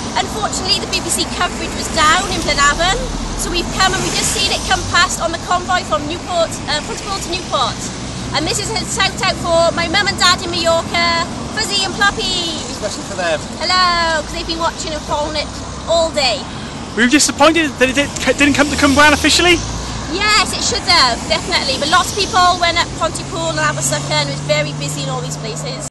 Unfortunately, the BBC coverage was down in Blenavon, so we've come and we've just seen it come past on the convoy from Newport, Pontypool to Newport. And this is a shout out for my mum and dad in Mallorca, Fuzzy and Ploppy. Especially for them. Hello, because they've been watching and following it all day. Were you disappointed that it didn't come to Cwmbran officially? Yes, it should have, definitely. But lots of people went up Pontypool and Aberystwyth and it was very busy in all these places.